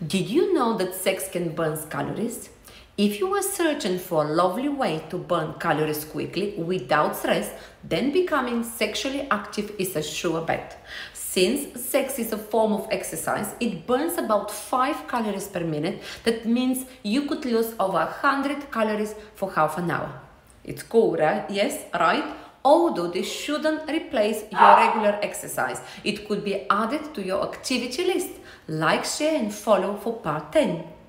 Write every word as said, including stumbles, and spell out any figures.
Did you know that sex can burn calories? If you are searching for a lovely way to burn calories quickly without stress, then becoming sexually active is a sure bet. Since sex is a form of exercise, it burns about five calories per minute. That means you could lose over one hundred calories for half an hour. It's cool, right? Yes, right? Although this shouldn't replace your regular exercise, it could be added to your activity list. Like, share and follow for part ten.